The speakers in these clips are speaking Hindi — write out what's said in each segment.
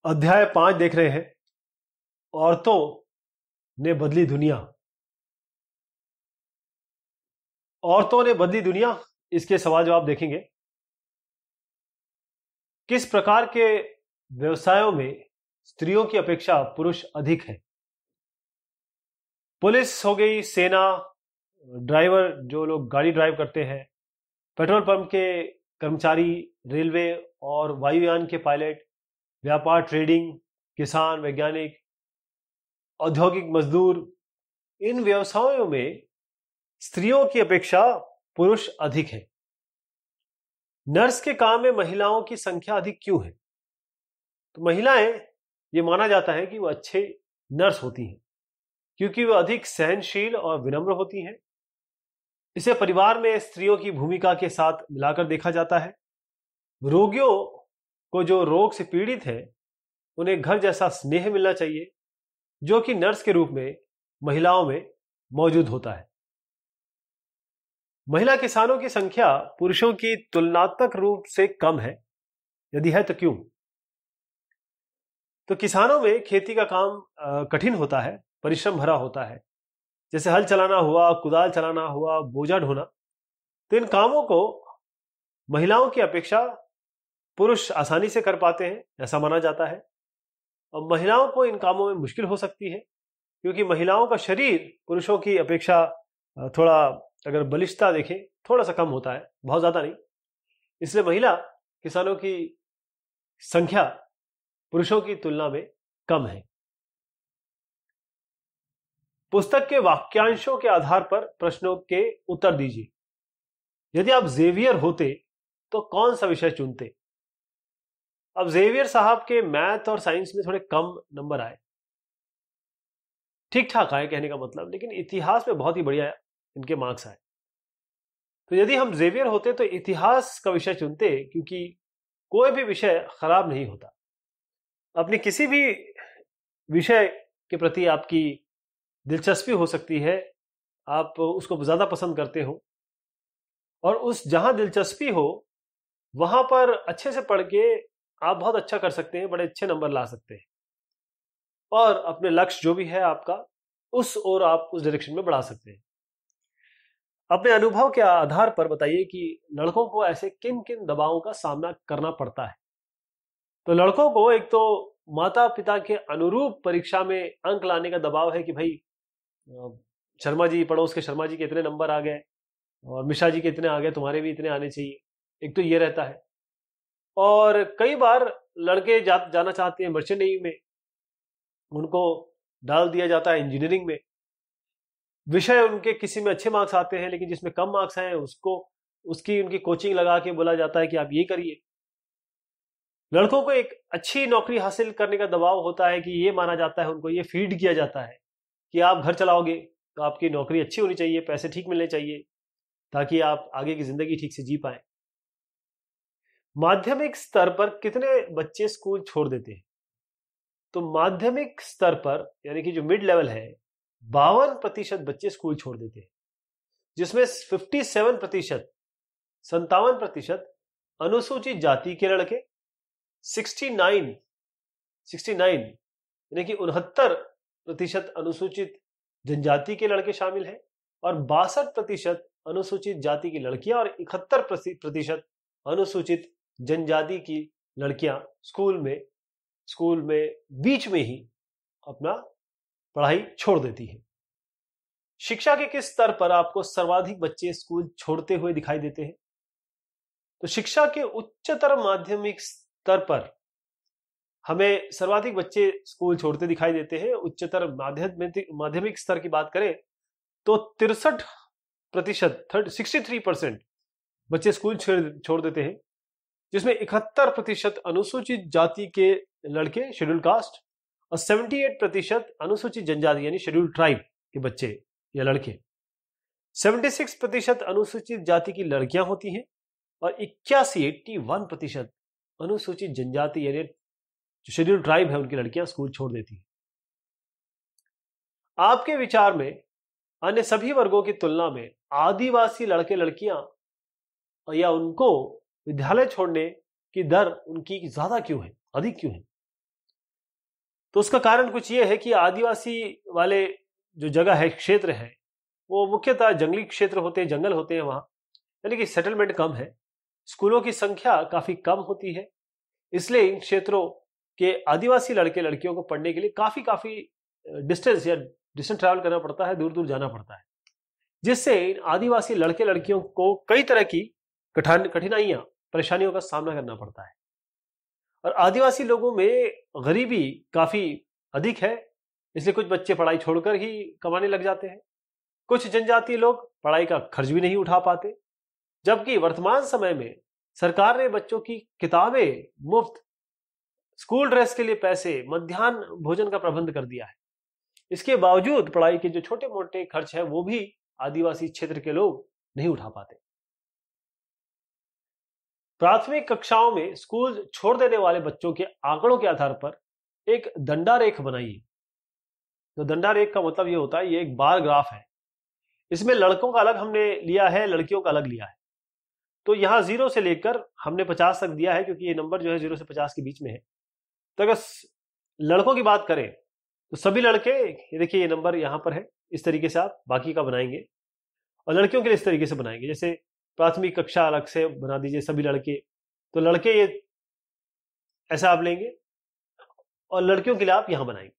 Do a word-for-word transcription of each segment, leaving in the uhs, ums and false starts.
अध्याय पांच देख रहे हैं। औरतों ने बदली दुनिया। औरतों ने बदली दुनिया, इसके सवाल जवाब देखेंगे। किस प्रकार के व्यवसायों में स्त्रियों की अपेक्षा पुरुष अधिक है? पुलिस हो गई, सेना, ड्राइवर जो लोग गाड़ी ड्राइव करते हैं, पेट्रोल पंप के कर्मचारी, रेलवे और वायुयान के पायलट, व्यापार, ट्रेडिंग, किसान, वैज्ञानिक, औद्योगिक मजदूर, इन व्यवसायों में स्त्रियों की अपेक्षा पुरुष अधिक है। नर्स के काम में महिलाओं की संख्या अधिक क्यों है? तो महिलाएं, ये माना जाता है कि वो अच्छे नर्स होती हैं क्योंकि वो अधिक सहनशील और विनम्र होती हैं। इसे परिवार में स्त्रियों की भूमिका के साथ मिलाकर देखा जाता है। रोगियों को जो रोग से पीड़ित है उन्हें घर जैसा स्नेह मिलना चाहिए जो कि नर्स के रूप में महिलाओं में मौजूद होता है। महिला किसानों की संख्या पुरुषों की तुलनात्मक रूप से कम है। यदि है तो क्यों? तो किसानों में खेती का काम कठिन होता है, परिश्रम भरा होता है। जैसे हल चलाना हुआ, कुदाल चलाना हुआ, बोझा ढोना, तो इन कामों को महिलाओं की अपेक्षा पुरुष आसानी से कर पाते हैं, ऐसा माना जाता है। और महिलाओं को इन कामों में मुश्किल हो सकती है क्योंकि महिलाओं का शरीर पुरुषों की अपेक्षा थोड़ा, अगर बलिष्ठता देखें, थोड़ा सा कम होता है, बहुत ज्यादा नहीं। इसलिए महिला किसानों की संख्या पुरुषों की तुलना में कम है। पुस्तक के वाक्यांशों के आधार पर प्रश्नों के उत्तर दीजिए। यदि आप जेवियर होते तो कौन सा विषय चुनते? अब जेवियर साहब के मैथ और साइंस में थोड़े कम नंबर आए, ठीक ठाक आए कहने का मतलब, लेकिन इतिहास में बहुत ही बढ़िया इनके मार्क्स आए। तो यदि हम जेवियर होते तो इतिहास का विषय चुनते क्योंकि कोई भी विषय खराब नहीं होता। अपनी किसी भी विषय के प्रति आपकी दिलचस्पी हो सकती है, आप उसको ज्यादा पसंद करते हो और उस जहां दिलचस्पी हो वहां पर अच्छे से पढ़ के आप बहुत अच्छा कर सकते हैं, बड़े अच्छे नंबर ला सकते हैं और अपने लक्ष्य जो भी है आपका, उस ओर आप उस डायरेक्शन में बढ़ा सकते हैं। अपने अनुभव के आधार पर बताइए कि लड़कों को ऐसे किन किन दबावों का सामना करना पड़ता है। तो लड़कों को एक तो माता पिता के अनुरूप परीक्षा में अंक लाने का दबाव है कि भाई शर्मा जी, पड़ोस के शर्मा जी के इतने नंबर आ गए और मिश्रा जी के इतने आ गए, तुम्हारे भी इतने आने चाहिए। एक तो ये रहता है। और कई बार लड़के जा, जाना चाहते हैं मर्चेंट नेवी में, उनको डाल दिया जाता है इंजीनियरिंग में। विषय उनके किसी में अच्छे मार्क्स आते हैं लेकिन जिसमें कम मार्क्स हैं उसको उसकी उनकी कोचिंग लगा के बोला जाता है कि आप ये करिए। लड़कों को एक अच्छी नौकरी हासिल करने का दबाव होता है कि ये माना जाता है, उनको ये फीड किया जाता है कि आप घर चलाओगे तो आपकी नौकरी अच्छी होनी चाहिए, पैसे ठीक मिलने चाहिए ताकि आप आगे की जिंदगी ठीक से जी पाए। माध्यमिक स्तर पर कितने बच्चे स्कूल छोड़ देते हैं? तो माध्यमिक स्तर पर यानी कि जो मिड लेवल है, बावन प्रतिशत बच्चे स्कूल छोड़ देते हैं, जिसमें सत्तावन प्रतिशत संतावन प्रतिशत अनुसूचित जाति के लड़के, उनहत्तर उनहत्तर यानी कि उनहत्तर प्रतिशत अनुसूचित जनजाति के लड़के शामिल हैं और बासठ प्रतिशत अनुसूचित जाति की लड़कियां और इकहत्तर प्रतिशत अनुसूचित जनजाति की लड़कियां स्कूल में स्कूल में बीच में ही अपना पढ़ाई छोड़ देती हैं। शिक्षा के किस स्तर पर आपको सर्वाधिक बच्चे स्कूल छोड़ते हुए दिखाई देते हैं? तो शिक्षा के उच्चतर माध्यमिक स्तर पर हमें सर्वाधिक बच्चे स्कूल छोड़ते दिखाई देते हैं। उच्चतर माध्यमिक माध्यमिक स्तर की बात करें तो तिरसठ प्रतिशत सिक्सटी थ्री परसेंट बच्चे स्कूल छोड़ देते हैं, जिसमें इकहत्तर प्रतिशत अनुसूचित जाति के लड़के, शेड्यूल कास्ट, और अठहत्तर प्रतिशत अनुसूचित जनजाति यानी शेड्यूल ट्राइब के बच्चे या लड़के, छिहत्तर प्रतिशत अनुसूचित जाति की लड़कियां होती हैं और इक्यासी इक्यासी प्रतिशत अनुसूचित जनजाति यानी जो शेड्यूल ट्राइब है उनकी लड़कियां स्कूल छोड़ देती हैं। आपके विचार में अन्य सभी वर्गों की तुलना में आदिवासी लड़के लड़कियां या उनको विद्यालय छोड़ने की दर उनकी ज्यादा क्यों है, अधिक क्यों है? तो उसका कारण कुछ ये है कि आदिवासी वाले जो जगह है, क्षेत्र है, वो मुख्यतः जंगली क्षेत्र होते हैं, जंगल होते हैं वहां, यानी कि सेटलमेंट कम है, स्कूलों की संख्या काफी कम होती है। इसलिए इन क्षेत्रों के आदिवासी लड़के लड़कियों को पढ़ने के लिए काफी काफी डिस्टेंस या डिस्टेंस ट्रैवल करना पड़ता है, दूर दूर जाना पड़ता है, जिससे इन आदिवासी लड़के लड़कियों को कई तरह की कठिन कठिनाइयां, परेशानियों का सामना करना पड़ता है। और आदिवासी लोगों में गरीबी काफी अधिक है, इसलिए कुछ बच्चे पढ़ाई छोड़कर ही कमाने लग जाते हैं। कुछ जनजातीय लोग पढ़ाई का खर्च भी नहीं उठा पाते, जबकि वर्तमान समय में सरकार ने बच्चों की किताबें मुफ्त, स्कूल ड्रेस के लिए पैसे, मध्याह्न भोजन का प्रबंध कर दिया है। इसके बावजूद पढ़ाई के जो छोटे मोटे खर्च है वो भी आदिवासी क्षेत्र के लोग नहीं उठा पाते। प्राथमिक कक्षाओं में स्कूल छोड़ देने वाले बच्चों के आंकड़ों के आधार पर एक दंडारेख बनाइए। तो दंडारेख का मतलब ये होता है, ये एक बार ग्राफ है, इसमें लड़कों का अलग हमने लिया है, लड़कियों का अलग लिया है। तो यहां जीरो से लेकर हमने पचास तक दिया है, क्योंकि ये नंबर जो है जीरो से पचास के बीच में है। तो अगर लड़कों की बात करें तो सभी लड़के, ये देखिए ये नंबर यहां पर है, इस तरीके से आप बाकी का बनाएंगे। और लड़कियों के लिए इस तरीके से बनाएंगे, जैसे प्राथमिक कक्षा अलग से बना दीजिए सभी लड़के, तो लड़के ये ऐसा आप लेंगे, और लड़कियों के लिए आप यहां बनाएंगे।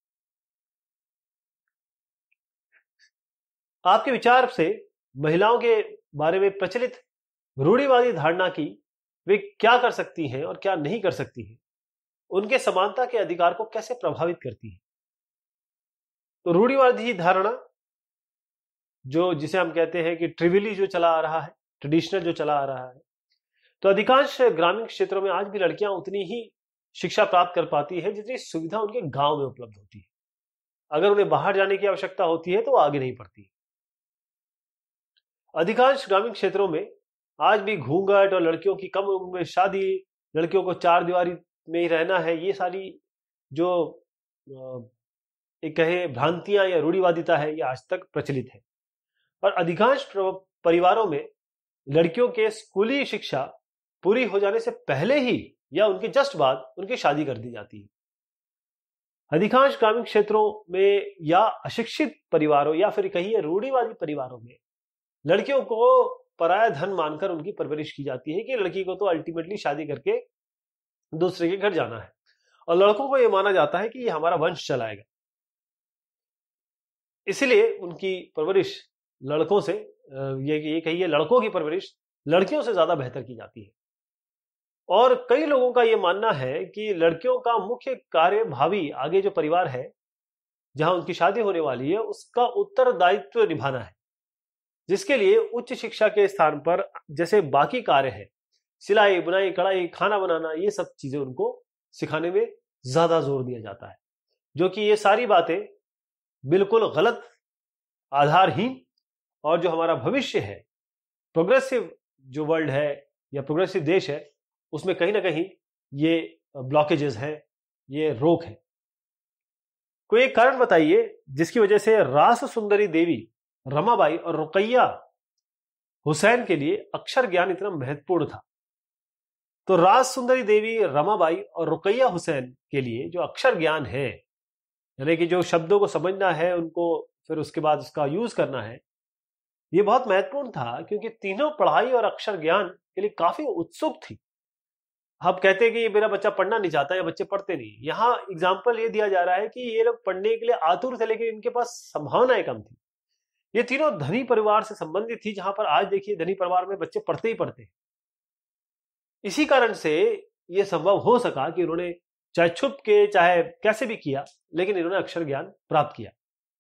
आपके विचार से महिलाओं के बारे में प्रचलित रूढ़िवादी धारणा की वे क्या कर सकती हैं और क्या नहीं कर सकती हैं, उनके समानता के अधिकार को कैसे प्रभावित करती है। तो रूढ़िवादी धारणा, जो जिसे हम कहते हैं कि ट्रिविली जो चला आ रहा है, ट्रेडिशनल जो चला आ रहा है, तो अधिकांश ग्रामीण क्षेत्रों में आज भी लड़कियां उतनी ही शिक्षा प्राप्त कर पाती है जितनी सुविधा उनके गांव में उपलब्ध होती है। अगर उन्हें बाहर जाने की आवश्यकता होती है तो वो आगे नहीं पढ़ती। अधिकांश ग्रामीण क्षेत्रों में आज भी घूंघट और लड़कियों की कम उम्र में शादी, लड़कियों को चार दीवारी में ही रहना है, ये सारी जो एक कहे भ्रांतियां या रूढ़िवादिता है, ये आज तक प्रचलित है। और अधिकांश परिवारों में लड़कियों के स्कूली शिक्षा पूरी हो जाने से पहले ही या उनके जस्ट बाद उनकी शादी कर दी जाती है। अधिकांश ग्रामीण क्षेत्रों में या अशिक्षित परिवारों या फिर कहिए रूढ़िवादी परिवारों में लड़कियों को पराया धन मानकर उनकी परवरिश की जाती है कि लड़की को तो अल्टीमेटली शादी करके दूसरे के घर जाना है, और लड़कों को यह माना जाता है कि ये हमारा वंश चलाएगा। इसीलिए उनकी परवरिश लड़कों से, ये ये कहिए लड़कों की परवरिश लड़कियों से ज्यादा बेहतर की जाती है। और कई लोगों का यह मानना है कि लड़कियों का मुख्य कार्य भावी आगे जो परिवार है जहां उनकी शादी होने वाली है उसका उत्तरदायित्व निभाना है, जिसके लिए उच्च शिक्षा के स्थान पर जैसे बाकी कार्य है, सिलाई, बुनाई, कढ़ाई, खाना बनाना, ये सब चीजें उनको सिखाने में ज्यादा जोर दिया जाता है, जो कि ये सारी बातें बिल्कुल गलत, आधारहीन, और जो हमारा भविष्य है, प्रोग्रेसिव जो वर्ल्ड है या प्रोग्रेसिव देश है, उसमें कहीं ना कहीं ये ब्लॉकेजेस है, ये रोक है। कोई एक कारण बताइए जिसकी वजह से रास सुंदरी देवी रमाबाई और रुकैया हुसैन के लिए अक्षर ज्ञान इतना महत्वपूर्ण था। तो रास सुंदरी देवी रमाबाई और रुकैया हुसैन के लिए जो अक्षर ज्ञान है, यानी कि जो शब्दों को समझना है, उनको फिर उसके बाद उसका यूज करना है, ये बहुत महत्वपूर्ण था, क्योंकि तीनों पढ़ाई और अक्षर ज्ञान के लिए काफी उत्सुक थी। आप कहते हैं कि मेरा बच्चा पढ़ना नहीं चाहता या बच्चे पढ़ते नहीं, यहां एग्जाम्पल ये दिया जा रहा है कि ये लोग पढ़ने के लिए आतुर थे, लेकिन इनके पास संभावनाएं कम थी। ये तीनों धनी परिवार से संबंधित थी, जहां पर आज देखिए धनी परिवार में बच्चे पढ़ते ही पढ़ते हैं। इसी कारण से यह संभव हो सका कि उन्होंने चाहे छुप के चाहे कैसे भी किया, लेकिन इन्होंने अक्षर ज्ञान प्राप्त किया।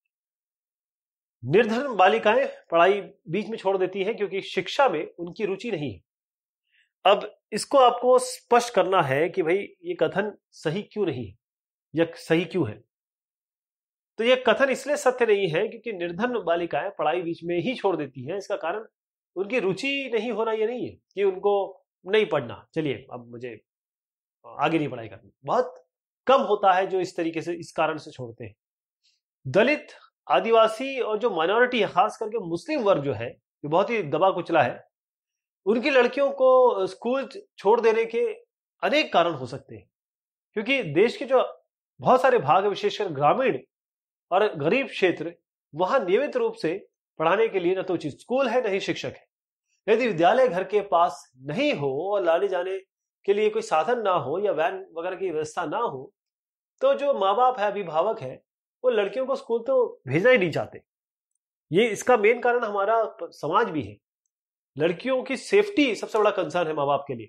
निर्धन बालिकाएं पढ़ाई बीच में छोड़ देती हैं क्योंकि शिक्षा में उनकी रुचि नहीं है। अब इसको आपको स्पष्ट करना है कि भाई ये कथन सही क्यों नहीं है या सही क्यों है। तो ये कथन इसलिए सत्य नहीं है क्योंकि निर्धन बालिकाएं पढ़ाई बीच में ही छोड़ देती हैं, इसका कारण उनकी रुचि नहीं होना ये नहीं है कि उनको नहीं पढ़ना, चलिए अब मुझे आगे नहीं पढ़ाई करनी। बहुत कम होता है जो इस तरीके से, इस कारण से छोड़ते हैं। दलित, आदिवासी और जो माइनॉरिटी है, खास करके मुस्लिम वर्ग जो है, जो बहुत ही दबा कुचला है, उनकी लड़कियों को स्कूल छोड़ देने के अनेक कारण हो सकते हैं, क्योंकि देश की जो बहुत सारे भाग, विशेषकर ग्रामीण और गरीब क्षेत्र, वहां नियमित रूप से पढ़ाने के लिए न तो उचित स्कूल है, न ही शिक्षक है। यदि विद्यालय घर के पास नहीं हो और लाने जाने के लिए कोई साधन ना हो या वैन वगैरह की व्यवस्था ना हो, तो जो माँ बाप है, अभिभावक है, वो लड़कियों को स्कूल तो भेजना ही नहीं चाहते। ये इसका मेन कारण हमारा समाज भी है। लड़कियों की सेफ्टी सबसे बड़ा कंसर्न है माँ बाप के लिए।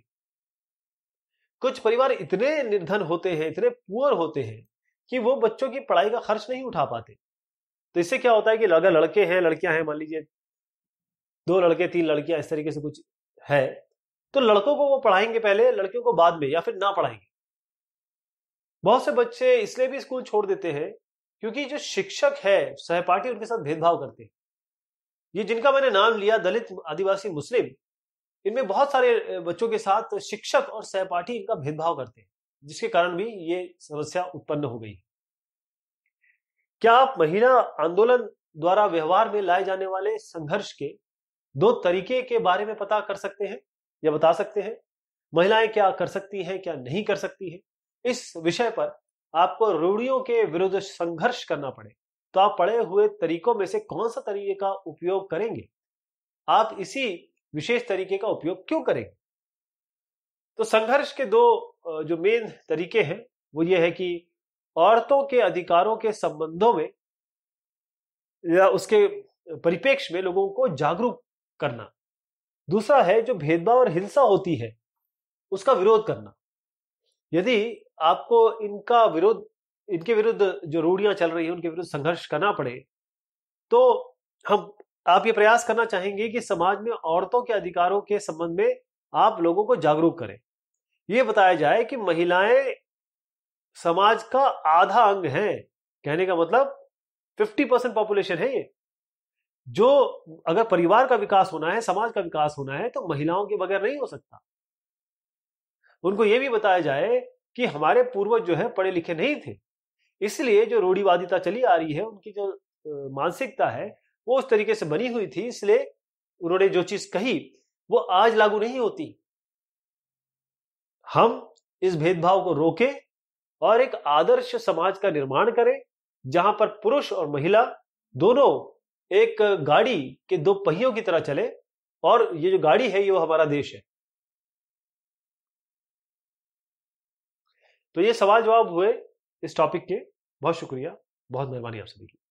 कुछ परिवार इतने निर्धन होते हैं, इतने पुअर होते हैं कि वो बच्चों की पढ़ाई का खर्च नहीं उठा पाते। तो इससे क्या होता है कि अगर लड़के हैं, लड़कियां हैं, मान लीजिए दो लड़के तीन लड़कियां, इस तरीके से कुछ है, तो लड़कों को वो पढ़ाएंगे पहले, लड़कियों को बाद में, या फिर ना पढ़ाएंगे। बहुत से बच्चे इसलिए भी स्कूल छोड़ देते हैं क्योंकि जो शिक्षक है, सहपाठी, उनके साथ भेदभाव करते हैं। ये जिनका मैंने नाम लिया, दलित, आदिवासी, मुस्लिम, इनमें बहुत सारे बच्चों के साथ शिक्षक और सहपाठी इनका भेदभाव करते हैं, जिसके कारण भी ये समस्या उत्पन्न हो गई। क्या आप महिला आंदोलन द्वारा व्यवहार में लाए जाने वाले संघर्ष के दो तरीके के बारे में पता कर सकते हैं या बता सकते हैं? महिलाएं क्या कर सकती हैं, क्या नहीं कर सकती हैं? इस विषय पर आपको रूढ़ियों के विरुद्ध संघर्ष करना पड़े तो आप पढ़े हुए तरीकों में से कौन सा तरीके का उपयोग करेंगे? आप इसी विशेष तरीके का उपयोग क्यों करेंगे? तो संघर्ष के दो जो मेन तरीके हैं वो ये है कि औरतों के अधिकारों के संबंधों में या उसके परिप्रेक्ष्य में लोगों को जागरूक करना। दूसरा है जो भेदभाव और हिंसा होती है उसका विरोध करना। यदि आपको इनका विरोध, इनके विरुद्ध जो रूढ़ियां चल रही हैं उनके विरुद्ध संघर्ष करना पड़े, तो हम आप ये प्रयास करना चाहेंगे कि समाज में औरतों के अधिकारों के संबंध में आप लोगों को जागरूक करें। ये बताया जाए कि महिलाएं समाज का आधा अंग है। कहने का मतलब पचास परसेंट पॉपुलेशन है ये। जो अगर परिवार का विकास होना है, समाज का विकास होना है, तो महिलाओं के बगैर नहीं हो सकता। उनको यह भी बताया जाए कि हमारे पूर्वज जो है पढ़े लिखे नहीं थे, इसलिए जो रूढ़िवादिता चली आ रही है, उनकी जो मानसिकता है वो उस तरीके से बनी हुई थी, इसलिए उन्होंने जो चीज कही वो आज लागू नहीं होती। हम इस भेदभाव को रोकें और एक आदर्श समाज का निर्माण करें जहां पर पुरुष और महिला दोनों एक गाड़ी के दो पहियों की तरह चले, और ये जो गाड़ी है ये वो हमारा देश है। तो ये सवाल जवाब हुए इस टॉपिक के। बहुत शुक्रिया, बहुत मेहरबानी आप सभी की।